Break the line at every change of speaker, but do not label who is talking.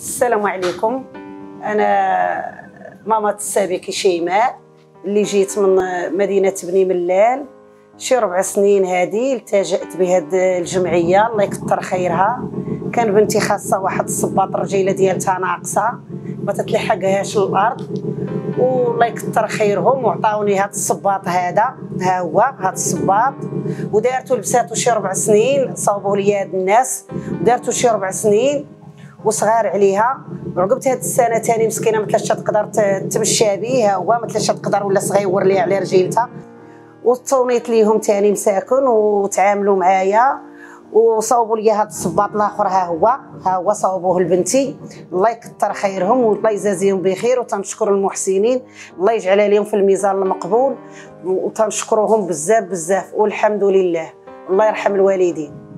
السلام عليكم. أنا ماما السابكي شيماء اللي جيت من مدينة بني ملال شي 4 سنين. هذه التجأت بهذه الجمعية الله يكثر خيرها. كان بنتي خاصة واحد الصباط الرجيلة ديالتها ناقصة ما تتلحقهاش للأرض، والله يكثر خيرهم وعطاوني هذا الصباط. ها هو هذا الصباط، ودارته لبساتو شي 4 سنين، صاوبوه لي هاد الناس ودارته شي 4 سنين وصغار عليها. وعقبت هاد السنه ثاني مسكينه ما تلاش تقدر تمشى به، ها هو ما تلاش تقدر ولا صغيور ليها على رجيلتها. وتصونيت ليهم ثاني مساكن وتعاملوا معايا وصاوبوا لي هذا الصباط الاخر. ها هو صاوبوه لبنتي، الله يكثر خيرهم والله يجازيهم بخير. وتنشكر المحسنين الله يجعل عليهم في الميزان المقبول، وتنشكرهم بزاف بزاف والحمد لله. الله يرحم الوالدين.